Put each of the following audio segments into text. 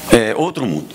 Outro mundo.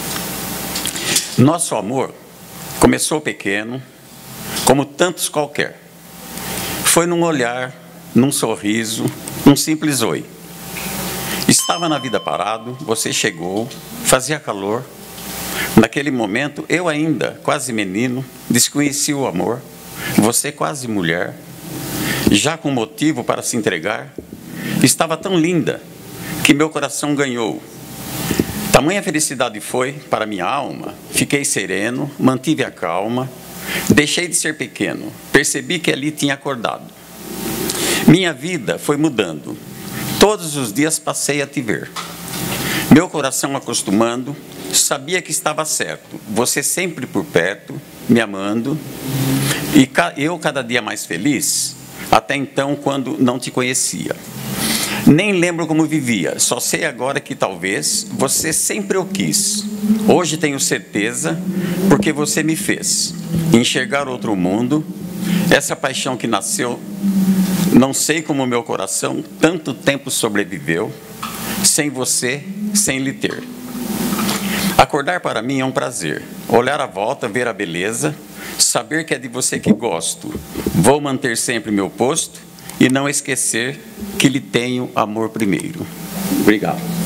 Nosso amor começou pequeno, como tantos qualquer. Foi num olhar, num sorriso, num simples oi. Estava na vida parado, você chegou, fazia calor. Naquele momento, eu ainda, quase menino, desconheci o amor. Você quase mulher, já com motivo para se entregar. Estava tão linda que meu coração ganhou. Tamanha felicidade foi para minha alma, fiquei sereno, mantive a calma, deixei de ser pequeno, percebi que ali tinha acordado. Minha vida foi mudando, todos os dias passei a te ver. Meu coração acostumando, sabia que estava certo, você sempre por perto, me amando, e eu cada dia mais feliz, até então quando não te conhecia. Nem lembro como vivia, só sei agora que talvez você sempre o quis. Hoje tenho certeza, porque você me fez enxergar outro mundo, essa paixão que nasceu, não sei como meu coração tanto tempo sobreviveu, sem você, sem lhe ter. Acordar para mim é um prazer, olhar à volta, ver a beleza, saber que é de você que gosto, vou manter sempre meu posto, e não esquecer que lhe tenho amor primeiro. Obrigado.